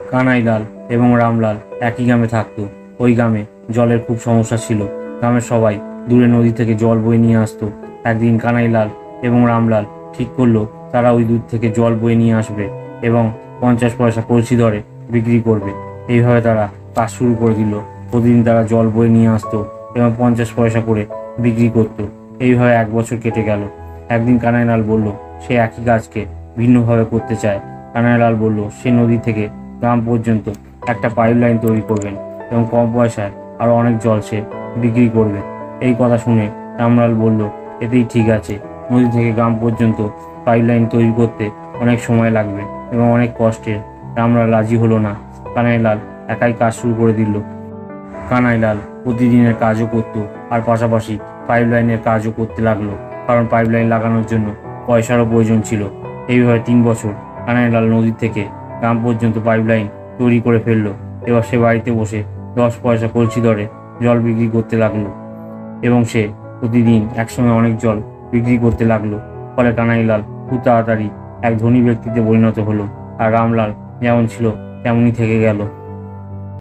কানাইলাল এবং রামলাল একই গ্রামে থাকতো। ওই গ্রামে জলের খুব সমস্যা ছিল। গ্রামের সবাই দূরে নদী থেকে জল বয়ে নিয়ে আসতো। একদিন কানাইলাল এবং রামলাল ঠিক করলো তারা ওই দূর থেকে জল বয়ে নিয়ে আসবে এবং 50 পয়সা কলসি দরে বিক্রি করবে। এইভাবে তারা কাজ শুরু করে দিল। প্রতিদিন তারা জল বয়ে নিয়ে আসতো এবং 50 পয়সা করে বিক্রি করত। এইভাবে 1 বছর কেটে গেল। একদিন কানাইলাল বলল সে একই কাজকে ভিন্নভাবে করতে চায়। কানাইলাল বলল সে নদী থেকে গ্রাম পর্যন্ত একটা পাইপ লাইন তৈরি করবেন এবং কম পয়সায় আরো অনেক জল সে বিক্রি করবে। এই কথা শুনে রামলাল বলল এতেই ঠিক আছে। নদী থেকে গ্রাম পর্যন্ত পাইপ লাইন তৈরি করতে অনেক সময় লাগবে এবং অনেক কষ্টের। রামলাল রাজি হলো না। কানাইলাল একাই কাজ শুরু করে দিল। কানাইলাল প্রতিদিনের কাজও করত আর পাশাপাশি পাইপ লাইনের কাজও করতে লাগলো, কারণ পাইপ লাইন লাগানোর জন্য পয়সারও প্রয়োজন ছিল। এইভাবে 3 বছর কানাইলাল নদী থেকে গ্রাম পর্যন্ত পাইপ লাইন তৈরি করে ফেললো। এবার সে বাড়িতে বসে 10 পয়সা কলসি দরে জল বিক্রি করতে লাগলো এবং সে প্রতিদিন একসঙ্গে অনেক জল বিক্রি করতে লাগলো। ফলে কানাইলাল খুব তাড়াতাড়ি এক ধনী ব্যক্তিতে পরিণত হলো আর রামলাল যেমন ছিল তেমনই থেকে গেল।